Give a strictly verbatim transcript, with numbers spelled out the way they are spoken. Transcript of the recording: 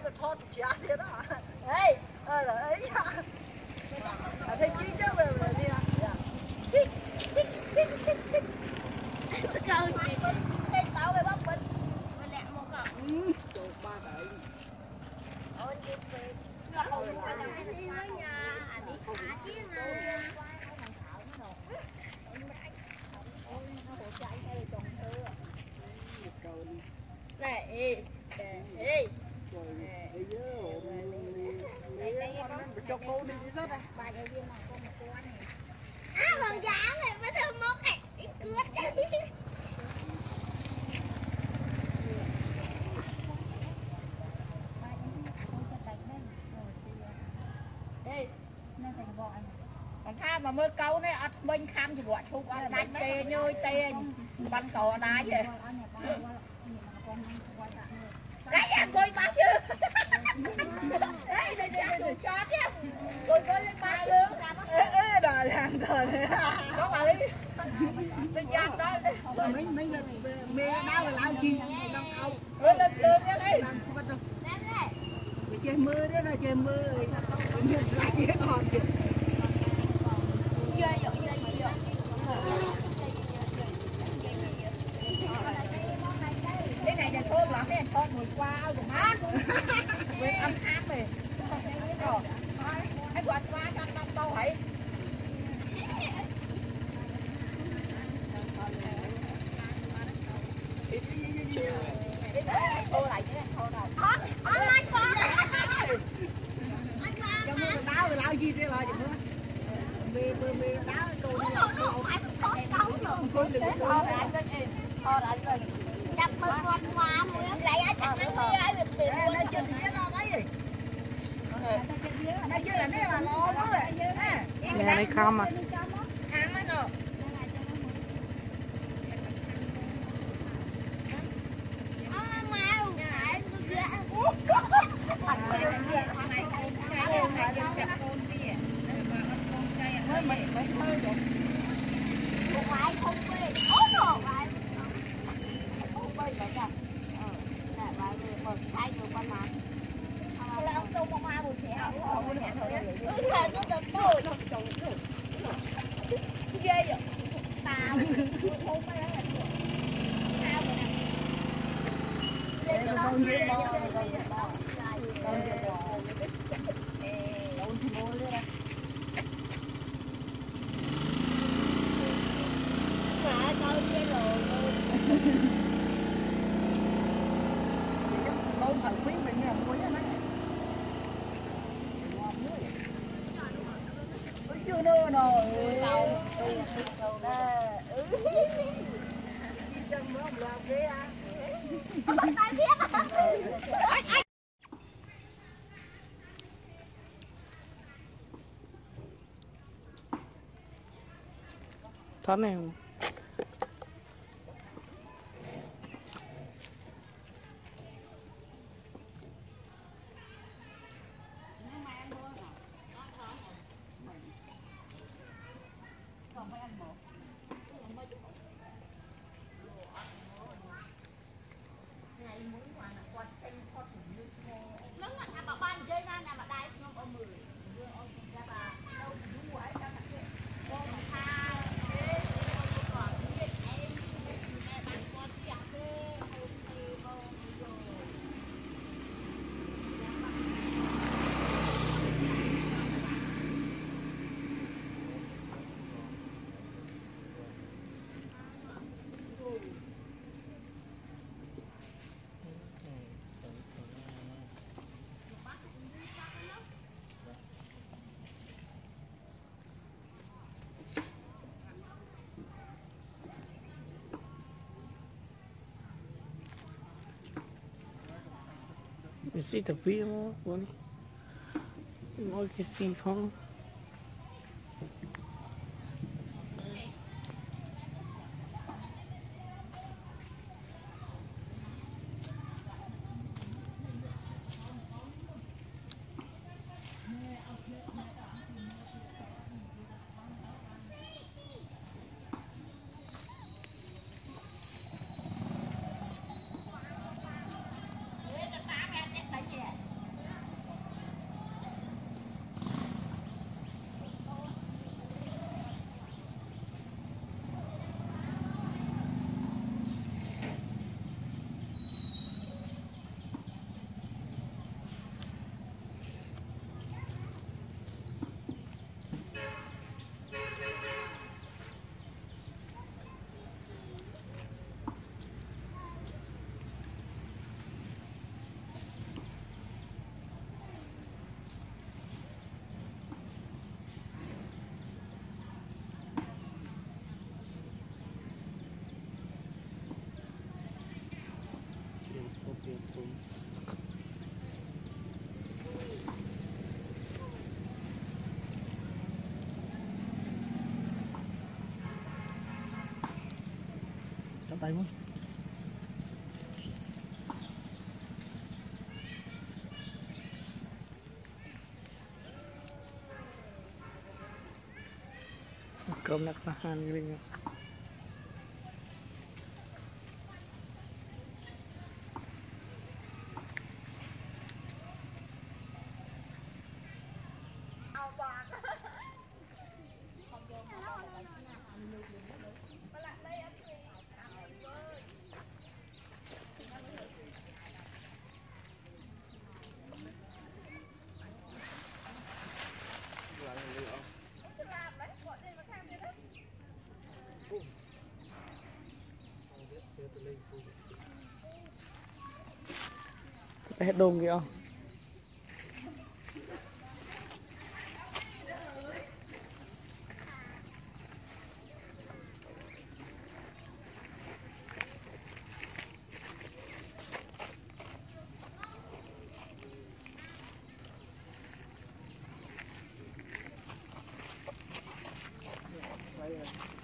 là thốt chả gì đó. Ê, ơi là ấy. À thấy chi chứ về về đi à. Câu gì? Cái tao về bóc bình. Mày lẹ một cậu. Ừ. Trời ba đợi. Ôi đi về. Ngọc hồn qua đâu đi với nhà. Đi thả chứ mà. Này, ê, ê. Cho cô đi rất à. À, còn dám này, mới thơm mốc này. Đi cướp chứ. Đi. Còn tha mà mơ câu này, ớt minh khăm thì gọi chụp ớt đánh tê nhơi tê. Bắn cổ đá vậy. Đấy à, coi bác chứ. Đấy, đây, đây, đây, cho tiếp. Coi coi lên bác luôn. Ê, ê, đòi làm rồi. Có bà đi. Đi dàn đó. Mấy, mấy là mê đá là lao chi. Đông ông. Lên lên trường nha đi. Làm không bắt đâu. Mày chơi mưa đấy là chơi mưa. Mưa ra chứ còn kìa. Chơi dụ, chơi dụ. Cái này là thơm lắm, cái này thơm mùi qua áo của mát. Với âm áp này. Anh quạt qua cho năm đâu hãy. Thôi lại chứ, thôi đâu. Thôi lại qua. Cho mưa đá rồi lao chi thế là chứ mưa. Mê mưa mê đá cô đi. Thôi lại lên, thôi lại lên. Chặt mưa con hoa mưa lại ở chặt ăn mưa ở lịch tiền Ê, nói chuyện thì biết lo đấy gì. Nói chuyện là nè mà lo đó rồi. Nè này không à. Ăn á nè. Ghê vậy? Tao không phải là tao rồi nè. Lên cho nó ghê vậy. Mà tao ghê rồi. Con thằng quý mình nè, mua cho nó. Chưa nữa rồi. Tao tao nè. Ừ. Chân mới không làm ghê à. Tao biết. Thoát này. Mình sẽ tập video mà, bố đi. Mỗi cái gì không? chặt tay muốn cơm nạc là hàn cái này hết đồn kìa Right here.